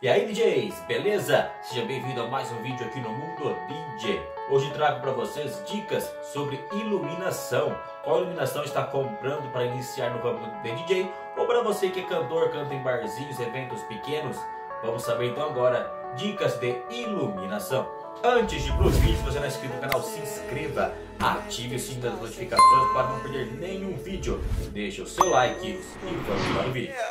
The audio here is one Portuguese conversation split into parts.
E aí, DJs, beleza? Seja bem-vindo a mais um vídeo aqui no Mundo DJ. Hoje trago para vocês dicas sobre iluminação. Qual iluminação está comprando para iniciar no ramo de DJ? Ou para você que é cantor, canta em barzinhos, eventos pequenos? Vamos saber então agora dicas de iluminação. Antes de ir para os vídeos, se você não é inscrito no canal, se inscreva, ative o sininho das notificações para não perder nenhum vídeo. Deixe o seu like e vamos para o vídeo.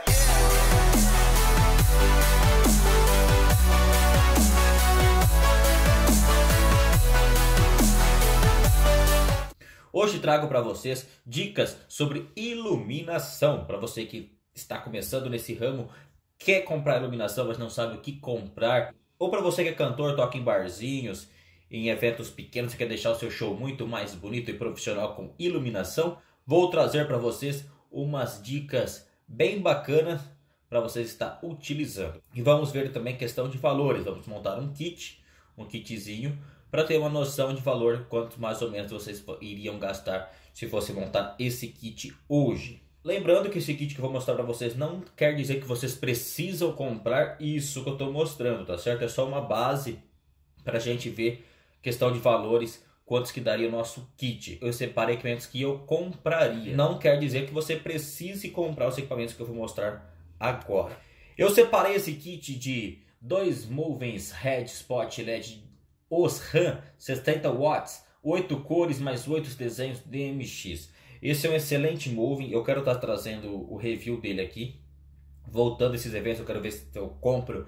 Hoje trago para vocês dicas sobre iluminação. Para você que está começando nesse ramo, quer comprar iluminação, mas não sabe o que comprar. Ou para você que é cantor, toca em barzinhos, em eventos pequenos, quer deixar o seu show muito mais bonito e profissional com iluminação. Vou trazer para vocês umas dicas bem bacanas para vocês estar utilizando. E vamos ver também questão de valores. Vamos montar um kitzinho, para ter uma noção de valor, quanto mais ou menos vocês iriam gastar se fosse montar esse kit hoje. Lembrando que esse kit que eu vou mostrar para vocês não quer dizer que vocês precisam comprar isso que eu estou mostrando, tá certo? É só uma base para a gente ver questão de valores, quantos que daria o nosso kit. Eu separei equipamentos que eu compraria. Não quer dizer que você precise comprar os equipamentos que eu vou mostrar agora. Eu separei esse kit de 2 Movens Red Spot LED Osram 60 watts, 8 cores mais 8 desenhos DMX. Esse é um excelente moving. Eu quero estar trazendo o review dele aqui. Voltando a esses eventos, eu quero ver se eu compro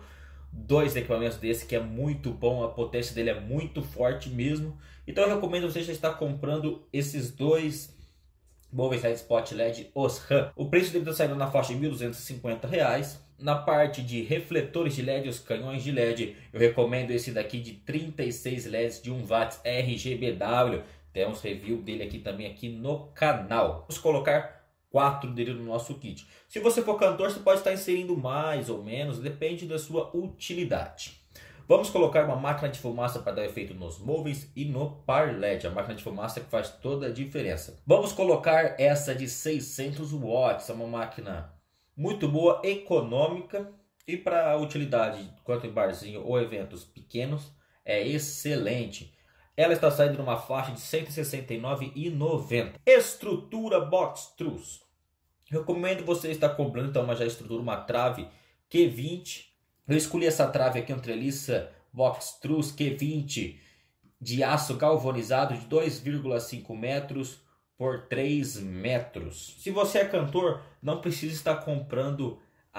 2 equipamentos desse, que é muito bom. A potência dele é muito forte mesmo. Então eu recomendo você já estar comprando esses 2 Movens Red Spot LED Osram. O preço dele está saindo na faixa de R$ 1.250. Na parte de refletores de LED, os canhões de LED, eu recomendo esse daqui de 36 LEDs de 1 watts RGBW. Temos review dele aqui também aqui no canal. Vamos colocar 4 dele no nosso kit. Se você for cantor, você pode estar inserindo mais ou menos, depende da sua utilidade. Vamos colocar uma máquina de fumaça para dar efeito nos móveis e no par LED. A máquina de fumaça que faz toda a diferença. Vamos colocar essa de 600 watts, é uma máquina muito boa, econômica, e para utilidade, quanto em barzinho ou eventos pequenos, é excelente. Ela está saindo numa faixa de R$ 169,90. Estrutura Box Truss. Recomendo você estar comprando então uma estrutura, uma trave Q20. Eu escolhi essa trave aqui, uma treliça Box Truss Q20 de aço galvanizado de 2,5 metros por 3 metros. Se você é cantor, não precisa estar comprando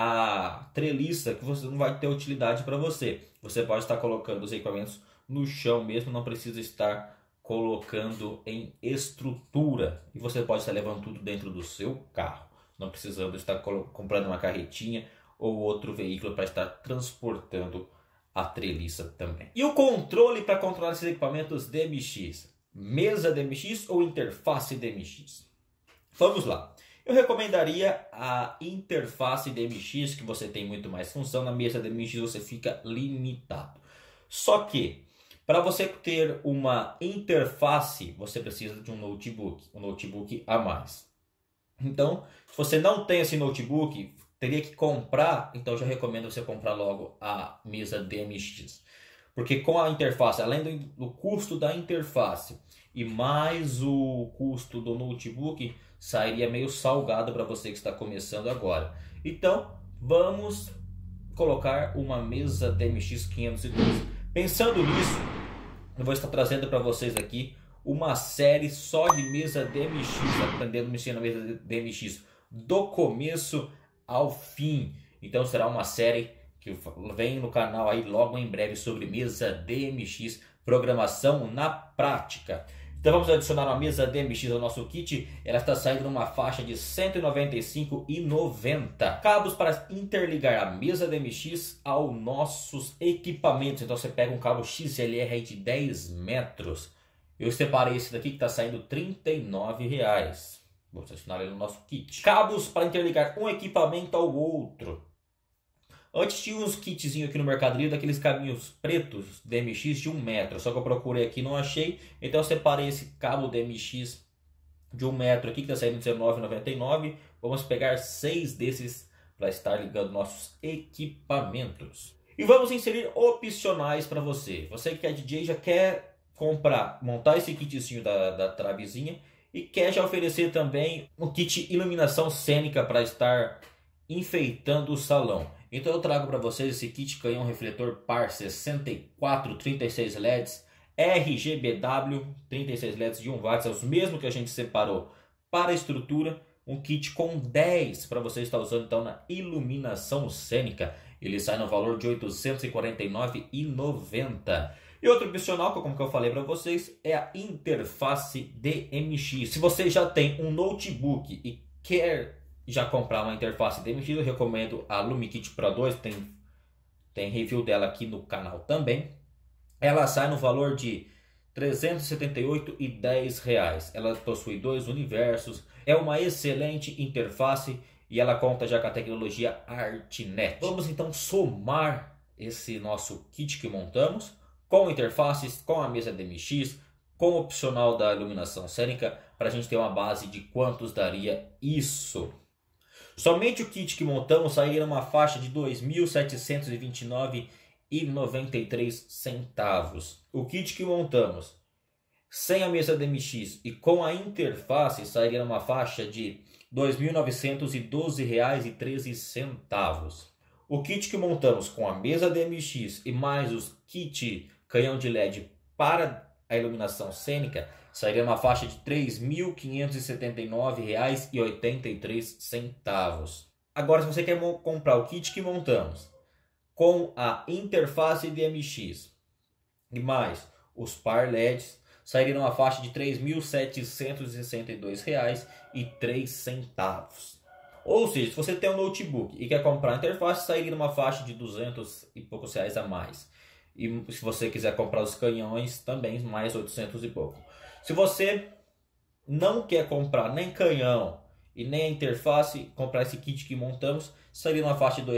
a treliça, que você não vai ter utilidade para você. Você pode estar colocando os equipamentos no chão mesmo, não precisa estar colocando em estrutura. E você pode estar levando tudo dentro do seu carro, não precisando estar comprando uma carretinha ou outro veículo para estar transportando a treliça também. E o controle para controlar esses equipamentos DMX? Mesa DMX ou interface DMX? Vamos lá. Eu recomendaria a interface DMX, que você tem muito mais função. Na mesa DMX você fica limitado. Só que, para você ter uma interface, você precisa de um notebook a mais. Então, se você não tem esse notebook, teria que comprar. Então, eu já recomendo você comprar logo a mesa DMX. Porque com a interface, além do custo da interface e mais o custo do notebook, sairia meio salgado para você que está começando agora. Então, vamos colocar uma mesa DMX 512. Pensando nisso, eu vou estar trazendo para vocês aqui uma série só de mesa DMX, aprendendo a mexer na mesa DMX do começo ao fim. Então será uma série que vem no canal aí logo em breve sobre mesa DMX, programação na prática. Então vamos adicionar uma mesa DMX ao nosso kit. Ela está saindo numa faixa de R$ 195,90. Cabos para interligar a mesa DMX aos nossos equipamentos. Então você pega um cabo XLR aí de 10 metros. Eu separei esse daqui que está saindo R$ 39,00. Vamos adicionar ele no nosso kit. Cabos para interligar um equipamento ao outro. Antes tinha uns kitzinhos aqui no Mercado Livre, daqueles cabinhos pretos DMX de 1 metro. Só que eu procurei aqui e não achei. Então eu separei esse cabo DMX de 1 metro aqui, que está saindo R$19,99. Vamos pegar 6 desses para estar ligando nossos equipamentos. E vamos inserir opcionais para você. Você que é DJ já quer comprar, montar esse kitzinho da trabezinha e quer já oferecer também um kit iluminação cênica para estar enfeitando o salão. Então eu trago para vocês esse kit canhão refletor par 64 36 LEDs RGBW 36 LEDs de 1 watt, é os mesmos que a gente separou para a estrutura. Um kit com 10 para você estar usando então na iluminação cênica. Ele sai no valor de R$ 849,90. E outro opcional, como que eu falei para vocês, é a interface DMX. Se você já tem um notebook e quer já comprar uma interface DMX, eu recomendo a LumiKit Pro 2. Tem review dela aqui no canal também. Ela sai no valor de R$ 378,10. Ela possui 2 universos, é uma excelente interface e ela conta já com a tecnologia ArtNet. Vamos então somar esse nosso kit que montamos com interfaces, com a mesa DMX, com o opcional da iluminação cênica, para a gente ter uma base de quantos daria isso. Somente o kit que montamos sairia uma faixa de R$ 2.729,93. O kit que montamos sem a mesa DMX e com a interface sairia uma faixa de R$ 2.912,13. O kit que montamos com a mesa DMX e mais os kit canhão de LED para a iluminação cênica sairia uma faixa de R$ 3.579,83. Agora, se você quer comprar o kit que montamos com a interface DMX e mais os par LEDs, sairia uma faixa de R$ 3.762,03. Ou seja, se você tem um notebook e quer comprar a interface, sairia numa faixa de 200 e poucos reais a mais. E se você quiser comprar os canhões, também mais 800 e pouco. Se você não quer comprar nem canhão e nem a interface, comprar esse kit que montamos, sairia numa faixa de R$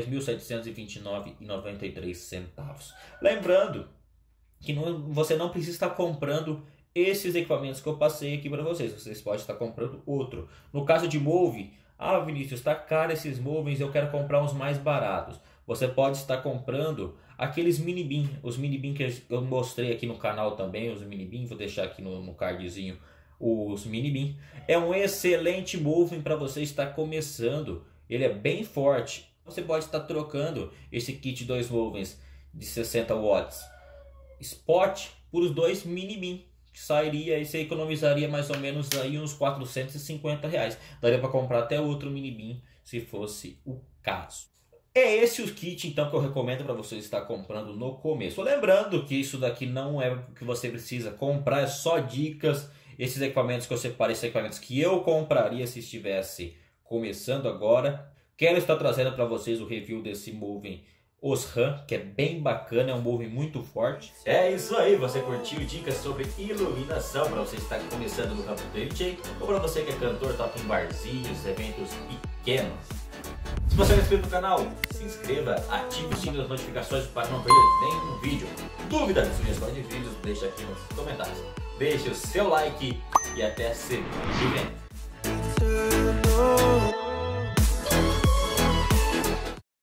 2.729,93. Lembrando que você não precisa estar comprando esses equipamentos que eu passei aqui para vocês. Vocês podem estar comprando outro. No caso de Move, Vinícius, está caro esses móveis, eu quero comprar uns mais baratos. Você pode estar comprando aqueles mini bean, os mini bean que eu mostrei aqui no canal também, os mini bean, vou deixar aqui no cardzinho os mini bean. É um excelente moving para você estar começando, ele é bem forte. Você pode estar trocando esse kit 2 movens de 60 watts Spot por os 2 mini bean. Sairia, e você economizaria mais ou menos aí uns R$ 450. Daria para comprar até outro mini bean, se fosse o caso. É esse o kit então que eu recomendo para você estar comprando no começo. Lembrando que isso daqui não é o que você precisa comprar, é só dicas. Esses equipamentos que eu separei são equipamentos que eu compraria se estivesse começando agora. Quero estar trazendo para vocês o review desse moving Osram, que é bem bacana, é um moving muito forte. É isso aí, você curtiu dicas sobre iluminação para você estar começando no campo do DJ ou para você que é cantor, toca em barzinhos, eventos pequenos. Se você não é inscrito no canal, se inscreva, ative o sininho das notificações para não perder nenhum vídeo. Dúvidas, sugestões de vídeos, deixa aqui nos comentários. Deixe o seu like e até semana que vem.